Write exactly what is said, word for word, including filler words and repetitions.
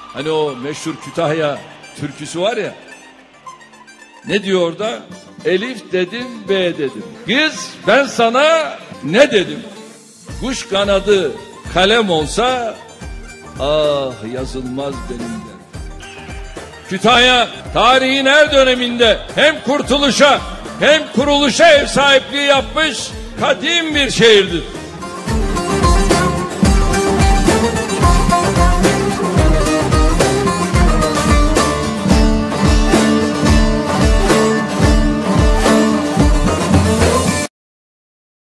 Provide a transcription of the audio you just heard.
Hani o meşhur Kütahya türküsü var ya. Ne diyor orada? Elif dedim, B dedim. Kız ben sana ne dedim? Kuş kanadı kalem olsa ah yazılmaz benim de. Kütahya tarihin her döneminde hem kurtuluşa hem kuruluşa ev sahipliği yapmış kadim bir şehirdir.